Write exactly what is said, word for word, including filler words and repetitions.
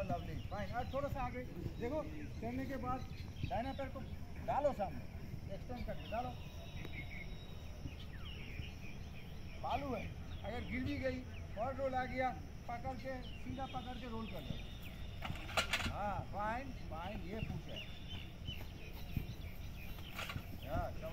Lovely, fine. और थोड़ा सा आगे देखो, चलने के बाद दाहिना पैर को डालो सामने, एक्सटेंड करके डालो। बालू है, अगर गिर भी गई और रोल आ गया, पकड़ के सीधा पकड़ के रोल कर लो। हाँ फाइन फाइन, ये पूछ है।